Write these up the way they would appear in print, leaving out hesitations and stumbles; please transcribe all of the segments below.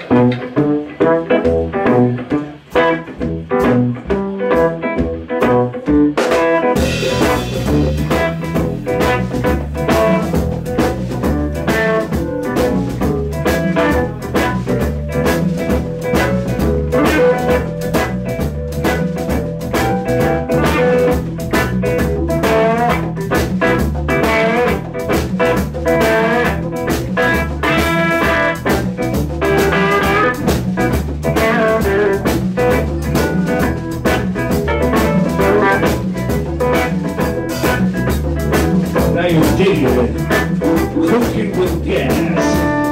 Cooking with gas.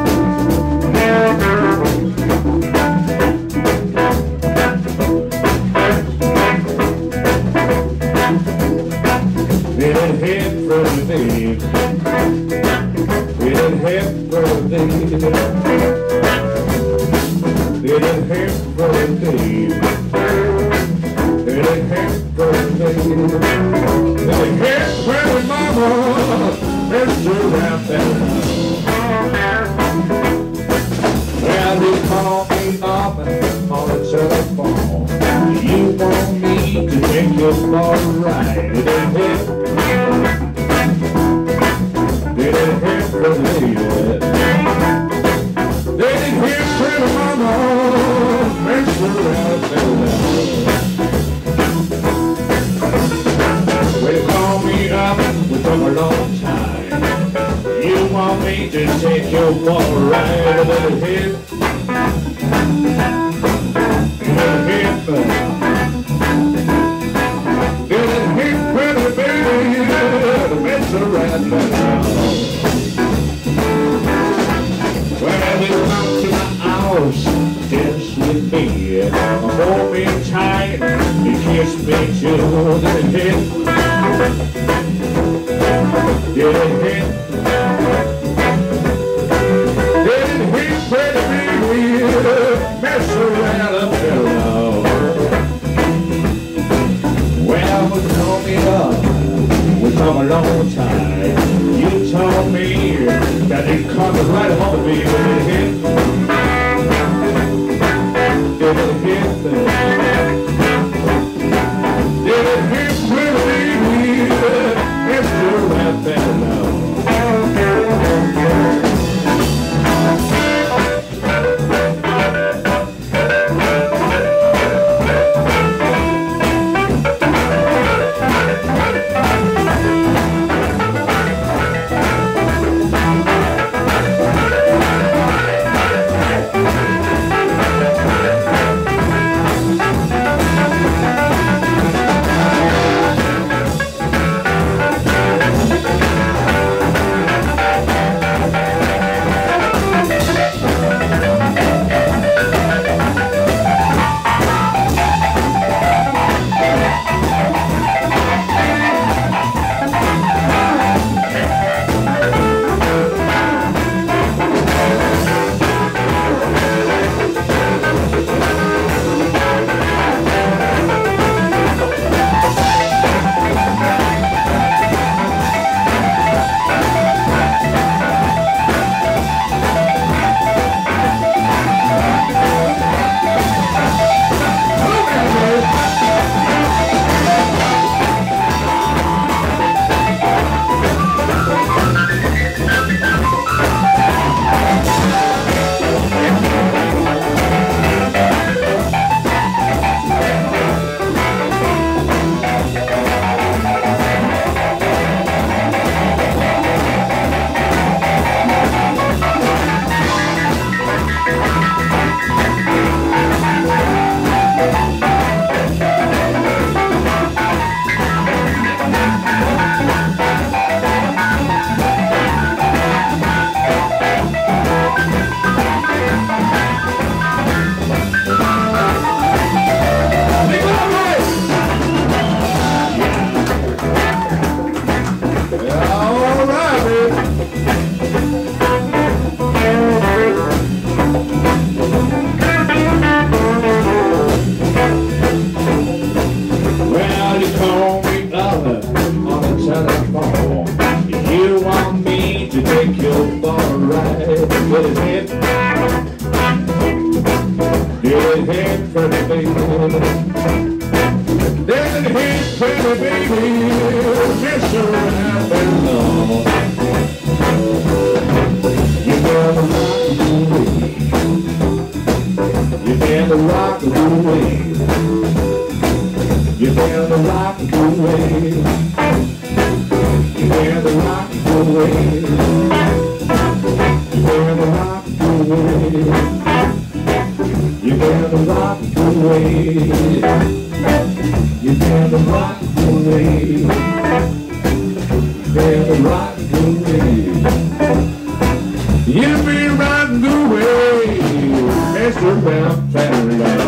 Didn't hit for the babe. Didn't hit for the babe. Didn't hit for the babe. Didn't hit for the babe. Didn't hit for the mama. It's around there. Well, they call me up and on the telephone. You want me to take your ball right? Did it hit? Did it hit for the lady? Did it hit for the mama? It's around there. Well, they call me up with a long time. You want me to take your ball right? Did it hit? Did it hit for? Did it hit for the baby? It's around there. Well, they come to my house, dance with me, hold me tight, you kiss me too. Did it hit? Did it hit? Did it hit for the baby? Mess around a pillow. Well, we call me up, we come a long time. You told me that it comes right home, baby. Did it hit? Did it hit? Did it hit for the baby? Mr. Right there now. pretty baby. There's a hit, pretty baby, just around and long. You gotta rock away. You gotta rock away. You gotta rock away. You gotta rock away. You gotta rock away. You gotta rock away. You gotta rock away. You gotta rock away. You be rocking away, Mr. Bell Federal.